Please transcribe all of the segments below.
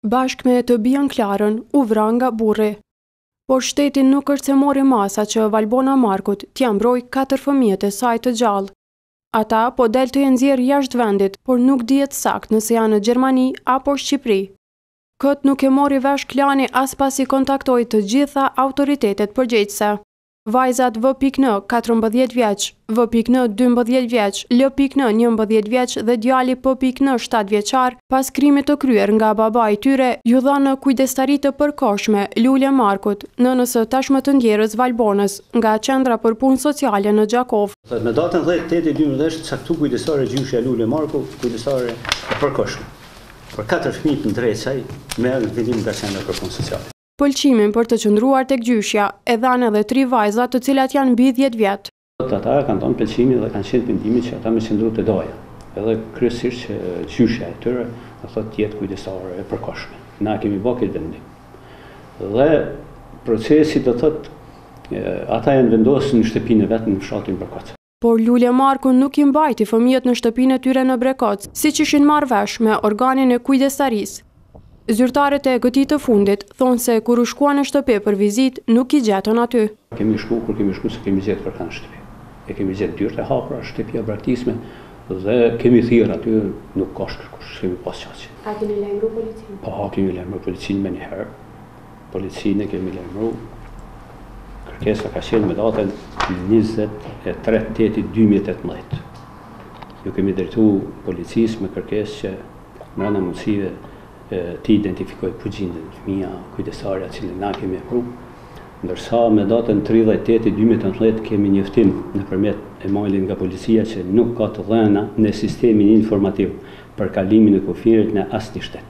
Bashkë me të bijën Klarën, u vra nga burri. Por shteti nuk është se mori masa që Valbona Markut t'ja mbroj 4 fëmijët e saj të gjallë. Ata po del të nxjerrë jashtë vendit, por nuk dihet sakt nëse janë në Gjermani apo Shqipëri. Këtë nuk e mori vesh Klani as pasi kontaktoi të gjitha autoritetet përgjegjëse. Vajzat V.N 14 vjeç, V.N 12 vjeç, L.N 11 vjeç dhe djali P.N 7 vjeçar, pas krimit të kryer nga babai i tyre, ju dha në kujdestari të përkohshme Lule Markut, nënës së tashmë të ndjerës Valbonës, nga qendra për punë sociale në Gjakov. Me datën 10/8/2010 caktu kujdestare gjyqja Lule Marku, kujdestare e përkohshme. Për 4 fëmijë të drejtë saj merr vendim nga qendra për punë sociale. Pëlqimin për të qëndruar tek gjyqja e dhanë edhe 3 vajza të cilat janë mbi 10 vjet. Ata kanë dhënë pëlqimin dhe kanë qenë mendimin që ata me qëndru të doja. Edhe kryesisht që gjyqja e tyre do thotë të jetë kujdestare e përkohshme. Na kemi bërë këtë vendim. Dhe procesi do thotë ata janë vendosur në shtëpinë e vet në fshatin Brekoc. Por Lule Marku nuk i mbajti fëmijët në shtëpinë e tyre në Brekoc, siç ishin marrë vesh me organin e kujdestarisë. Zyrtarët e këtij të fundit thonë se kur u shkuan në shtëpi për vizitë nuk i gjetën aty. Kemi shku se kemi gjetë kërkan shtëpi. E kemi gjetë dyert e hapura, shtëpia braktisme dhe kemi thirrë aty, nuk ka kërkush, kemi pas qasje. A keni lajmëruar policinë? Po, kemi lajmëruar policinë me njëherë. Policinë e kemi lajmëruar. Kërkesa ka qenë me datën 23/8/2018. Ju kemi drejtuar policisë me kërkesë që brenda mundësive të identifikoj përgjindën fëmija kujdestarja cilën na kemi pru, ndërsa me datën 30/8/2018 kemi njoftim nëpërmjet emailin nga policia që nuk ka të dhëna në sistemin informativ për kalimin e kufirit në asnjë shtet.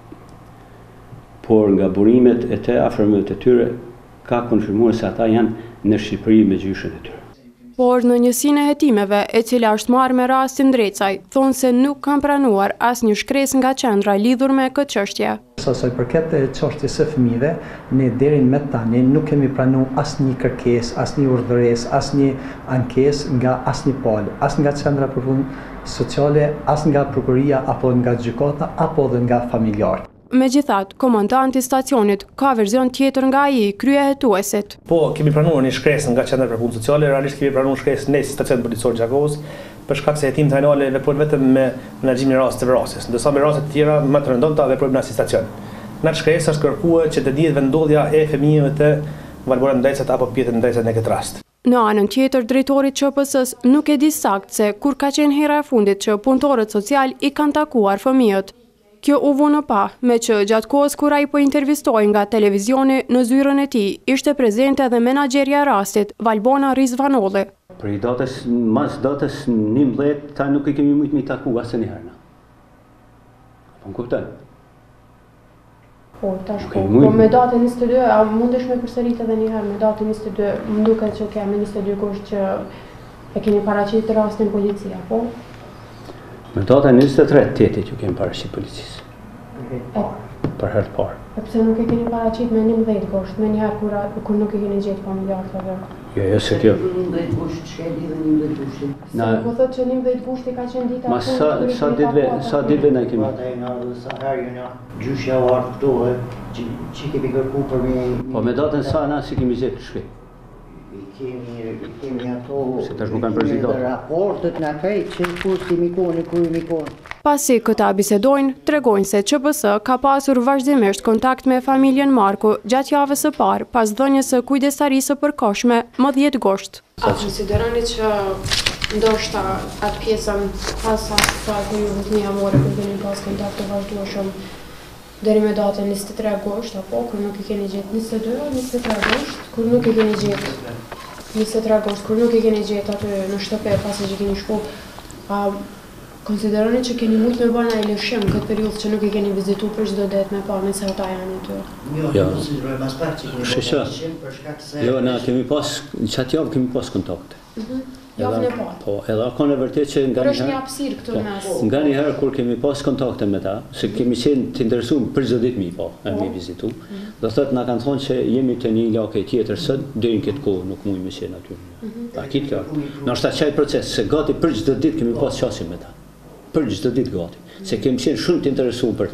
Por nga burimet e të afërmëve të tyre ka konfirmuar se ata janë në Shqipëri me gjyqën e tyre. Por në njësinë e hetimeve, e cila është marrë me rastin drejtësaj, thonë se nuk kanë pranuar asnjë shkresë nga qendra lidhur me këtë çështje. Sa i përket çështjes së fëmijëve, ne deri më tani nuk kemi pranuar asnjë kërkesë, asnjë urdhëresë, asnjë ankesë nga asnjë palë, as nga qendra për punë sociale, as nga prokuria apo nga gjykata apo edhe nga familjarët. Megjithatë, komandanti i stacionit ka verzion tjetër nga ai, kryehetuesit. Po, kemi pranuar një shkresë nga qendra për punë sociale, realisht kemi pranuar shkresë në stacion policor Gjakovës, për shkak se hetimet penale veprojnë vetëm me menaxhimin e rastit të vrasjes, ndërsa me raste të tjera më të rëndomta veprojnë në asnjë stacion. Në atë shkresë është kërkuar që të dihet vendodhja e fëmijëve të Valbona Ndajcat apo pjetër Ndajcat në këtë rast. Në anën tjetër, drejtori i QPS-s nuk e di saktë se kur ka qenë hera e fundit që punëtorët social i kanë takuar fëmijët. Kjo u vu në pa, me që gjatë kohës kur ai po intervistoi nga televizioni, në zyrën e tij ishte prezente edhe menaxherja e rastit, Valbona Rizvanolli. Për i mas datës 11, ta nuk i kemi mujtë me i taku asnjëherë. Po më kupton? Po, tash po me datën 22, a mundesh me përsërit edhe një herë me datën 22, më duket që kemi 22 gusht që e keni paraqitur rastin policia, po? Me datën 23/8 që kemi paraqit policisë. Për herë të parë. Pse nuk e keni paraqit me 11 gusht, me njëherë kur nuk e keni gjetë familjarët atë? Jo, se kjo. 11 gusht, çka lidhë 11 gushtin? Po thotë që 11 gushti ka qenë dita Ma sa ditëve na kemi? Sa herë jona gjyqja u ardhoi që kemi kërkuar për me. Po me datën sa na si kemi gjetë shkrim. Kemi ato se tash nuk kanë përzidor. Raportet na krejt që kur mi kon. Pasi këta bisedojnë, tregojnë se QPS ka pasur vazhdimisht kontakt me familjen Marku gjatë javës së parë pas dhënies së kujdestarisë së përkohshme më 10 gusht. A konsideroni që ndoshta atë pjesën pas sa ku ju fëmia more kur keni pas kontakt të vazhdueshëm deri me datën 23 gusht apo kur nuk i keni gjetë 23 gusht, kur nuk i keni gjetë 23 gusht, kur nuk i keni gjetë aty në shtëpi pasi që keni shku, konsideroni që keni mujtë me bërë në lëshim këtë periudhë që nuk i keni vizitu për çdo ditë me pa nëse ata janë aty? Jo, konsideroj mas pak që keni bërë lëshim për shkak se... Jo, na kemi pas, qatë javë kemi pas kontakte. Javën e parë. Po, edhe ka në vërtet që nga një hapësirë këtu mes. Nga një herë kur kemi pas kontakte me ta, se kemi qenë të interesuar për çdo ditë mi vizitu, do thotë na kanë thonë që jemi të një lagje tjetër sot, deri në këtë kohë nuk mund të qenë aty. Akit kjo. Ndoshta çaj proces se gati për çdo ditë kemi pas qasje me ta. Për çdo ditë gati. Se kemi qenë shumë të interesuar për ta,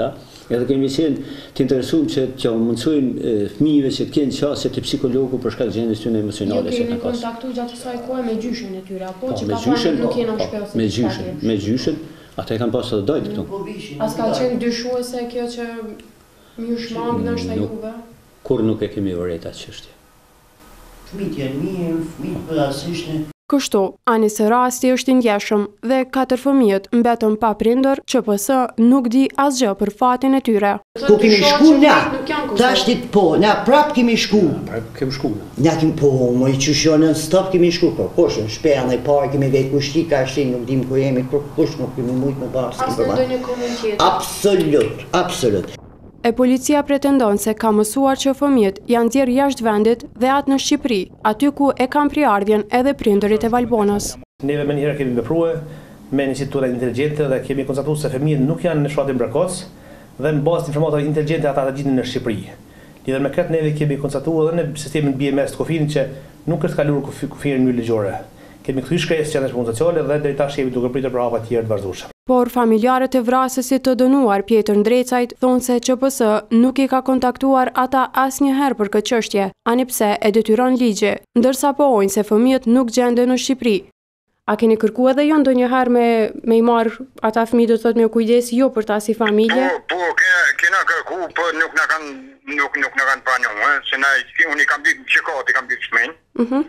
Edhe kemi qenë të interesuar që t'ja mundsojmë fëmijëve që të kenë qasje të psikologu për shkak të gjendjes tyre emocionale që keni kanë pas. kontaktuar gjatë kësaj kohe me gjyshin e tyre, apo që ka parë nuk jena shpellë. Me gjyshin, ata e kanë pasur të dojtë këtu. As ka qenë dyshuese kjo që mirë shmangë nështë juve? Kur nuk e kemi vërejt atë çështje. Fëmijët janë mirë, fëmijët përgjithsisht. Kështu, anise rasti është i ndjeshëm dhe 4 fëmijët mbetën pa prindër që PS nuk di asgjë për fatin e tyre. Po kemi shku na, tashtit po, na prap kemi shku. Prap kemi shku na. Na kemi po, më i qyshonë në stop kemi shku, po kush në shpejën e parë kemi vetë kushti ka shtin, nuk dim ku jemi, kush nuk kemi mujtë me bashkë. As në ndonjë koment tjetër. Absolut, absolut. E policia pretendon se ka mësuar që fëmijët janë nxjerrë jashtë vendit dhe atë në Shqipëri, aty ku e kanë priardhjen edhe prindërit e Valbonës. Neve me njëherë kemi vepruar me një instituta inteligjente dhe kemi konstatuar se fëmijët nuk janë në shtatin prekoc dhe në bazë të informatorëve inteligjente ata të gjinin në Shqipëri. Lidhur me këtë neve kemi konstatuar edhe në sistemin BMS të kufirit që nuk është kaluar kufirin në mënyrë ligjore. Kemi kthy shkresë që janë punë sociale dhe deri tash jemi duke pritur për hapa të tjerë të vazhdueshme. Por familjarët e vrasësit të dënuar Pjetër Ndrecajt thonë se QPS nuk i ka kontaktuar ata asnjëherë për këtë çështje, ani pse e detyron ligji, ndërsa pohojnë se fëmijët nuk gjenden në Shqipëri. A keni kërkuar edhe jo ndonjëherë me i marr ata fëmijë, do të thotë me kujdes jo për ta si familje? Po, kena kërku, po nuk na kanë pranuar, se unë i kam ditë gjykati, kam ditë fëmijë.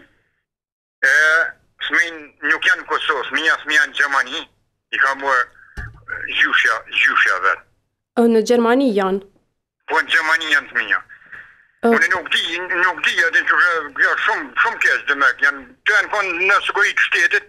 Fëmijë nuk janë në Kosovë, fëmija në Gjermani. I ka mërë gjyshja vetë. Në Gjermani janë? Po në Gjermani janë të minja. Unë nuk di, edhe që janë shumë kesh dhe mek, të janë konë në siguri të shtetit,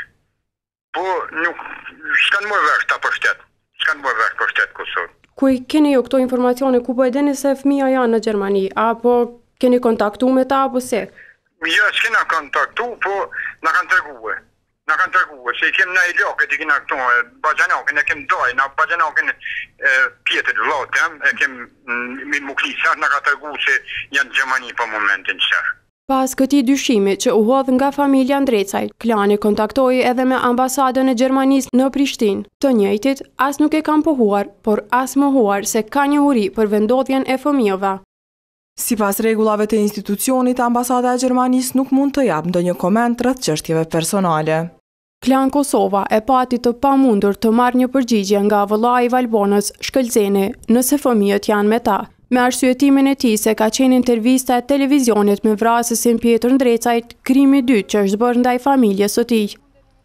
po nuk s'kanë mërë vesh ta për shtet, s'kanë mërë vesh për shtet Kosovë. Ku i keni jo këto informacione, ku po e deni se fëmija janë në Gjermani, apo keni kontaktu me ta, apo se? Ja, s'kena kontaktu, po na kanë treguar. Na kanë treguar se i kem na i lokët, i kena këtu, bajanokën e kem doj, na bajanokën Pjetër vllotëm, e kem Muklisa, na ka treguar se janë në Gjermani për momentin qërë. Pas këtij dyshimi që u hodh nga familja Ndrecaj, klani kontaktoi edhe me ambasadën e Gjermanisë në Prishtinë. Të njëjtit as nuk e kanë pohuar, por as mohuar se ka njohuri për vendodhjen e fëmijëve. Sipas rregullave të institucionit, ambasada e Gjermanisë nuk mund të japë ndonjë koment rreth çështjeve personale. Klan Kosova e pati të pamundur të marrë një përgjigje nga vëllai i Valbonës, Shkëlzeni, nëse fëmijët janë me ta, me arsyetimin e tij se ka qenë intervista e televizionit me vrasësin Pjetër Ndrecajt, krimi i dytë që është bërë ndaj familjes së tij.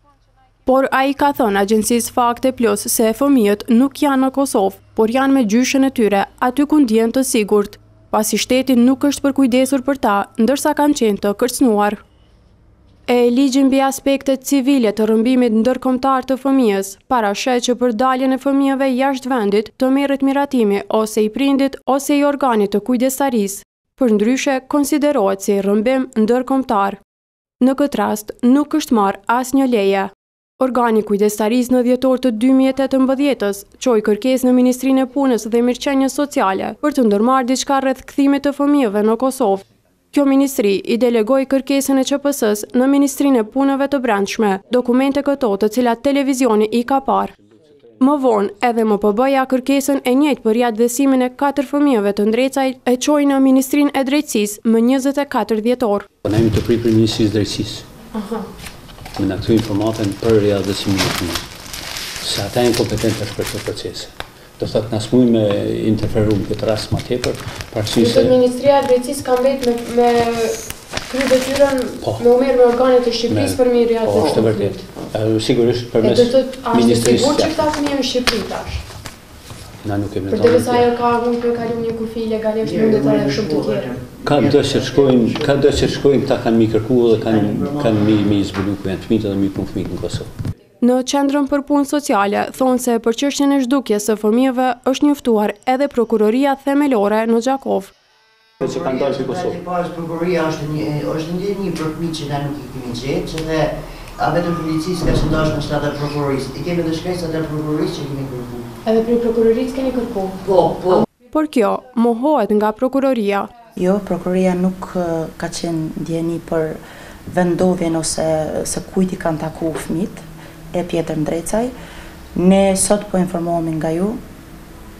Por ai ka thënë agjencisë Fakte Plus se fëmijët nuk janë në Kosovë, por janë me gjyshën e tyre, aty ku ndjen të sigurt, pasi shteti nuk është përkujdesur për ta, ndërsa kanë qenë të kërcënuar. E ligji mbi aspektet civile të rrëmbimit ndërkombëtar të fëmijës parashet që për daljen e fëmijëve jashtë vendit të merret miratimi ose i prindit ose i organit të kujdestarisë, përndryshe konsiderohet si rrëmbim ndërkombëtar. Në këtë rast nuk është marrë asnjë leje. Organi kujdestarisë në dhjetor të 2018-s çoi kërkesë në Ministrinë e Punës dhe Mirëqenies Sociale për të ndërmarrë diçka rreth kthimit të fëmijëve në Kosovë. Kjo ministri i delegoi kërkesën e QPS-s në Ministrinë e Punëve të Brendshme, dokumente këto të cilat televizioni i ka parë. Më vonë, edhe MPB-ja kërkesën e njëjtë për riatvesimin e 4 fëmijëve të Ndrecajt e çoi në Ministrinë e Drejtësisë më 24 dhjetor. Ne jemi të pritur Ministrisë së Drejtësisë. Me në këtu informatën për riatvesimin e fëmijëve. Se ata janë kompetentë për këtë proces. Do thotë na smuj me interferu në këtë rast më tepër, parsisht se Ministria e Drejtësisë ka mbetë me kryer detyrën me u merr me organet e Shqipërisë për mirë riatvesimin. Po, është vërtet. Sigurisht përmes Ministrisë. Sigurt që këta fëmijë në Shqipëri tash. Na nuk kemi dhënë. Përderisa ajo ka mund të kalojë një kufi ilegalisht mundet edhe shumë të tjerë. Ka do që shkojnë, këta kanë mi kërkuar dhe kanë mi zbulu ku janë fëmijët dhe mi punë fëmijët në Kosovë. Në Qendrën për Punë Sociale thonë se për çështjen e zhdukjes së fëmijëve është njoftuar edhe prokuroria themelore në Gjakov. Që kanë dalë në Kosovë. Pas prokuroria është një për fëmijë që na nuk i kemi gjetë, dhe a vetëm policisë ka shëndosh në shtatë prokurorisë. I kemi edhe shkresat e prokurorisë që kemi kërkuar. Edhe për prokurorisë keni kërkuar? Po. Por kjo mohohet nga prokuroria. Jo, prokuroria nuk ka qenë ndjeni për vendodhjen ose se kujt i kanë taku fëmijët e Pjetër Ndrecaj. Ne sot po informohemi nga ju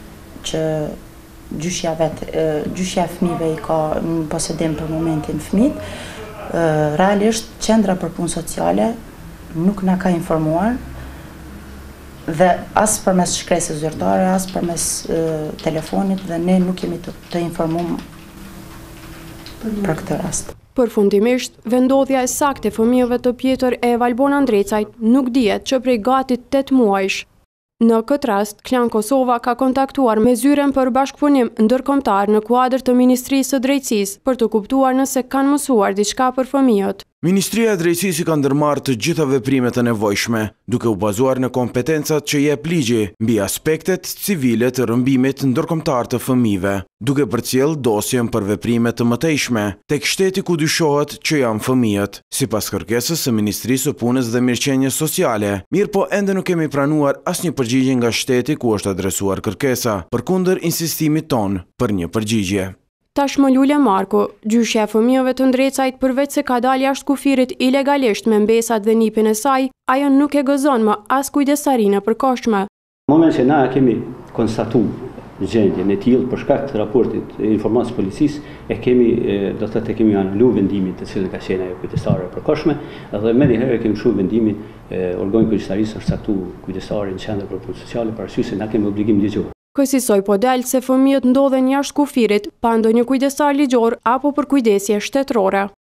që gjyshja e fëmijëve i ka në posedim për momentin fëmijët. Realisht qendra për punë sociale nuk na ka informuar dhe as përmes shkresës zyrtare, as përmes telefonit, dhe ne nuk jemi të informuar për këtë rast. Përfundimisht, vendodhja e saktë e fëmijëve të pjetër e Valbon Andrecajt nuk dihet që prej gati 8 muajsh. Në këtë rast, Klan Kosova ka kontaktuar me zyren për bashkëpunim ndërkombëtar në kuadër të Ministrisë së Drejtësisë për të kuptuar nëse kanë mësuar diçka për fëmijët. Ministria e Drejtësisë ka ndërmarrë të gjitha veprimet e nevojshme, duke u bazuar në kompetencat që jep ligji mbi aspektet civile të rrëmbimit ndërkombëtar të fëmijëve, duke përcjell dosjen për veprime të mëtejshme tek shteti ku dyshohet që janë fëmijët, sipas kërkesës së Ministrisë së Punës dhe Mirëqenies Sociale. Mirëpo ende nuk kemi pranuar asnjë përgjigje nga shteti ku është adresuar kërkesa, përkundër insistimit ton për një përgjigje. Tashmë Lule Marko, gjyshja e fëmijëve të Ndrecajt, përveç se ka dalë jashtë kufirit ilegalisht me mbesat dhe nipin e saj, ajo nuk e gëzon më as kujdesarinë e përkohshme. Në moment që na kemi konstatuar gjendjen e tillë për shkak të raportit e informacës policisë, do të thotë kemi analizuar vendimin të cilën ka qenë ajo kujdesare e përkohshme, dhe mëdherë kemi shuar vendimin organi kujdestarisë është caktuar kujdestari në qendër për punë sociale, parasysh se na kemi obligim ligjor. Kësaj po dalë se fëmijët ndodhen jashtë kufirit pa ndonjë kujdestar ligjor apo për kujdesje shtetërore.